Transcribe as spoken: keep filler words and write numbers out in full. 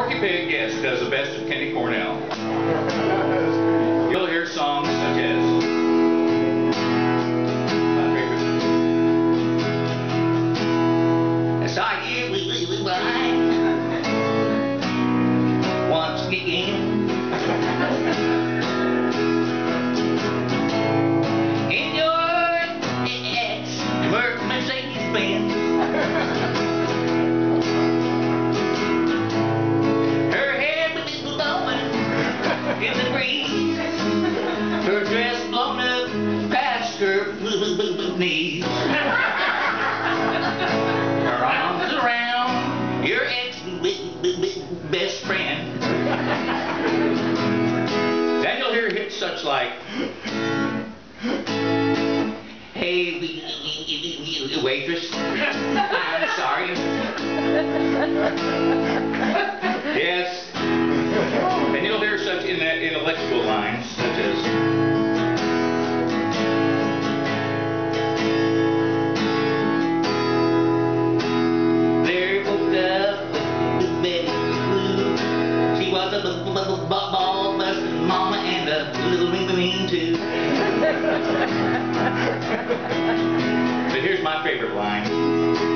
Porky Pig, yes, does the best of Kenny Cornell. You'll hear songs such as my favorite. I saw you blind once again. In your ex-Mercedes-Benz. In the breeze, her dress blown up past her knees. Her arms around your ex-best friend. Then you'll hear hits such like, "Hey, waitress, I'm sorry." Yes. And you'll hear such in that intellectual lines, such as, "There woke up with Betty Blue. She was a ball busting mama and a little mean too." But here's my favorite line.